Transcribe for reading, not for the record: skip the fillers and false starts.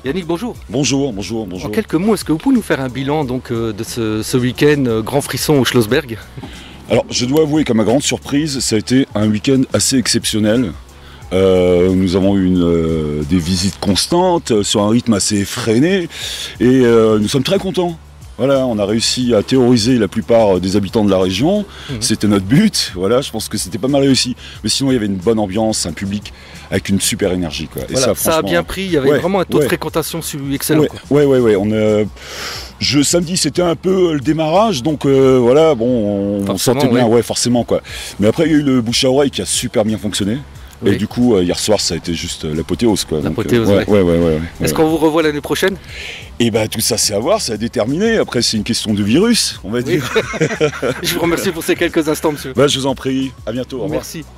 Yannick, bonjour. Bonjour, bonjour, bonjour. En quelques mots, est-ce que vous pouvez nous faire un bilan donc, de ce week-end Grand Frisson au Schlossberg? Alors, je dois avouer qu'à ma grande surprise, ça a été un week-end assez exceptionnel. Nous avons eu des visites constantes, sur un rythme assez effréné, et nous sommes très contents. Voilà, on a réussi à théoriser la plupart des habitants de la région, c'était notre but, voilà, je pense que c'était pas mal réussi. Mais sinon, il y avait une bonne ambiance, un public avec une super énergie, quoi. Et voilà, ça a bien pris, il y avait vraiment un taux de fréquentation excellent. Ouais. Samedi, c'était un peu le démarrage, donc voilà, bon, on sentait bien, forcément, quoi. Mais après, il y a eu le bouche à oreille qui a super bien fonctionné. Et du coup, hier soir, ça a été juste l'apothéose, quoi. L'apothéose, Est-ce qu'on vous revoit l'année prochaine? Et bah tout ça, c'est à voir, c'est à déterminer. Après, c'est une question de virus, on va dire. Je vous remercie pour ces quelques instants, monsieur. Bah, je vous en prie. À bientôt. Au revoir. Merci.